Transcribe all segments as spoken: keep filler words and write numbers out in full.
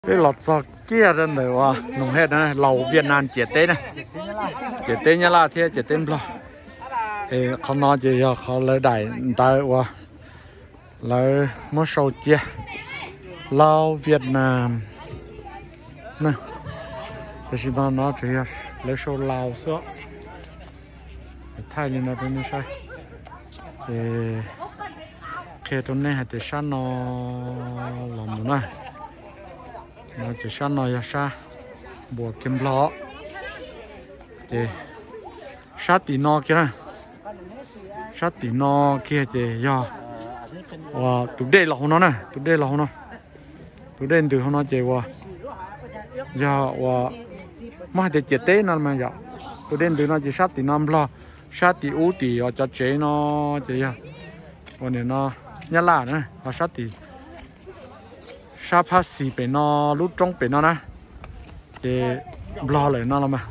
cái lọt giò kia trên đấy wa nông hết này lẩu Việt Nam chế tế này chế tế nhá là thế chế tế lo thì không nói gì họ lấy đại tại wa lấy một số chia lẩu Việt Nam nè cái gì đó nó chỉ là lấy số lẩu sữa thay lên nó thôi như sao thì khi tôi này thì sao nó làm nó nó chỉ sao nó ya sa bùa kim lọ thì sát tí nó kia sát tí nó kia thì ya và tụi đây là nó nè tụi đây là nó tụi đây từ nó chỉ và ya và mà để chế tế nó mà ya tụi đây từ nó chỉ sát tí nó lo sát tí ú tí ở cho chế nó chỉ ya còn này nó nhá là nữa và sát tí sát phát xì bên nó lúc trong bên nó nè để lo lại nó là mà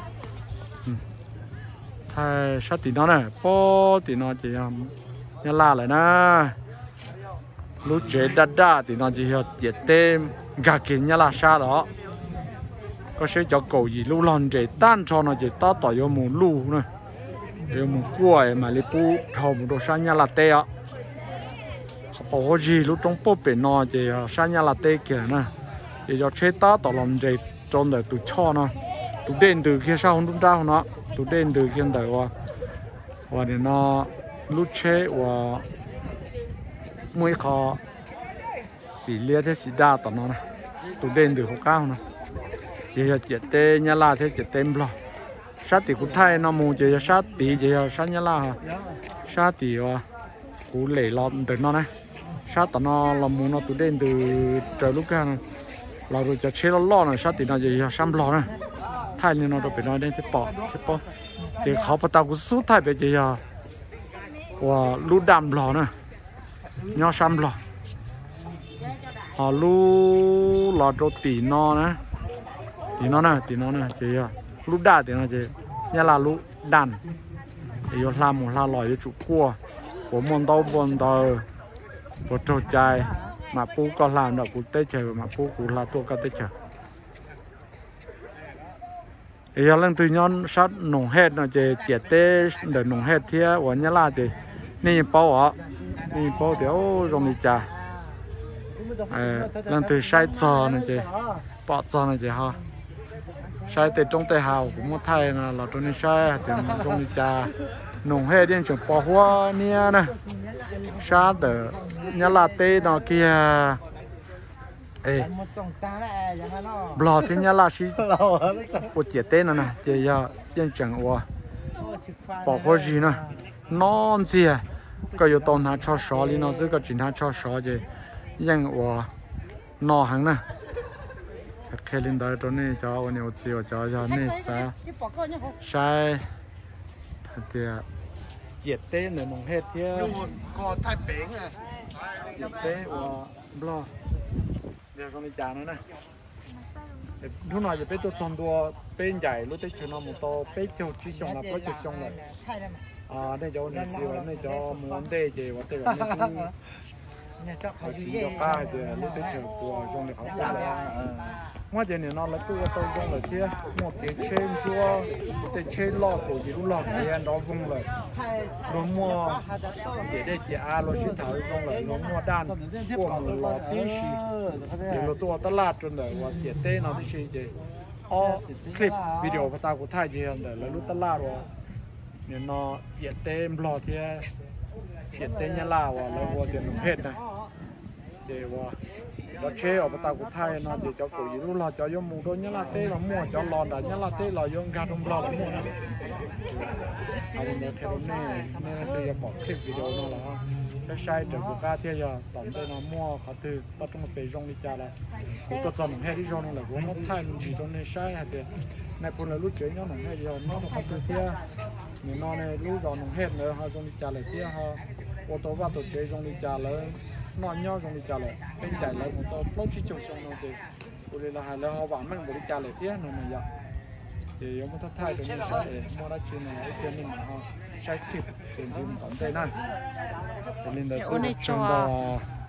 thay sát tí nó này po tí nó chỉ nhá là lại nè lúc chế đắt đắt thì nó chỉ là tiệt tem gà kiến nhá là sao đó có sẽ cho cầu gì lúc lon chế tan cho nó chỉ ta tỏi vô mù lu nữa vô mù quẩy mà lấy pu thầu một đồ sang nhá là tê á bảo có gì lúc trong bộ bên nó thì sang nhà là tê kia nè thì cho chế ta tỏ lòng gì trong đời tụi cho nó tụi đen từ kia sau không đúng ra nó tụi đen từ kia đời và và để nó lúc chế và mỗi khó xì lia thế xì đa tỏ nó nè tụi đen từ không cao nè thì là chế tê nhà là thế chế tê lo sát thì cũng thay nó mù chế sát tí chế sát nhà là sát tí và cũng lấy lọm từ nó này sát tao nó làm muốn nó tụi đen từ trời lúc kia này là rồi cho chế nó lo này sát thì nó gì xăm lo này thay nên nó đâu phải nói đến cái bỏ cái bỏ thì họ bắt tao cũng suốt thay về gì à và lú đầm lo này nhau xăm lo họ lú lò trâu tỉ nó này tỉ nó này tỉ nó này chỉ lú đà thì nó chỉ như là lú đàn thì làm một la lòi cho chủ cua của môn tàu môn tàu của trâu trai mà pu có làm được cũng tết chờ mà pu cũng là tua có tết chờ thì giờ lần từ nhon sát nông hết nó chỉ tiệt tê để nông hết thì ở nhà là chỉ nên bao ạ nên bao thì ô rồi đi chả lần từ sai giờ này chỉ bỏ giờ này chỉ ha sai từ trong tay hào cũng một thay là là trong này sai thì trong đi chả nông hết đến trường bỏ hoa nia nè sát từ nhà là tê nó kia ê bò thì nhà là xí của chị tê nó nè chị giờ yên chẳng qua bỏ qua gì nè non gì à có yêu tôn hắn cho sò đi nó giữ có chuyện hắn cho sò gì yên qua nọ hàng nè khi lên đó chỗ này cho anh yêu chiều cho cho này sa sai thì chị tê nó nông hết thì có thay bể à tế và blo để xong đi trả nữa này lúc nào giờ bé tôi chọn đua bên dài lúc tết nó một to bé châu chỉ xong là có chỉ xong rồi à đây cho này chiều này cho muốn đây gì và đây là họ chỉ cho ba thì lúc tết chiều của xong thì họ qua lại ngoài giờ này nó lấy tôi tôi xong rồi kia một cái trên chua cái trên lọ của gì cũng lọ thì anh đó vung rồi rồi mua để đây chị a rồi xin thảo xong rồi rồi mua đan của một lọ tí xì thì rồi tôi tao lát trên đấy và chị tê nó tí xì chị ô clip video của tao của thay gì hơn đấy là lúc tao lát rồi nên nó chị tê lọ thì chị tê nhà lao và là mua tiền hết này chị và cho chế ở bên tàu của Thái nó chỉ cho cổ gì luôn là cho vô mùng đôi nhá là tê là mua cho lòn đã nhá là tê là vô gà trong lò là mua này à thì nếu theo này nên tôiจะบอกคลิปวิดีโอnó là cái sai từ của ca thế giờ tổng đây nó mua họ từ bắt trong một bể rong đi chả là cũng có dòng hay đi rong là cũng mất thay luôn gì trong này sai hay thì này còn là lúc chơi nó hay giờ nó nó từ kia nhưng nó này lúc giờ nó hết nữa họ rong đi chả lại kia họ ô tô vào tổ chơi rong đi chả lại nó nhau trong đi chả lại bên chạy lại một tàu lót chi chục xong rồi thì tôi là hai là họ bảo mình đi chả lại tiếc nữa mà giờ thì ông có thay được như thế mua đã chuyện này cái tiền mình họ sai kịp sử dụng tổng tay này nên là sự trong đó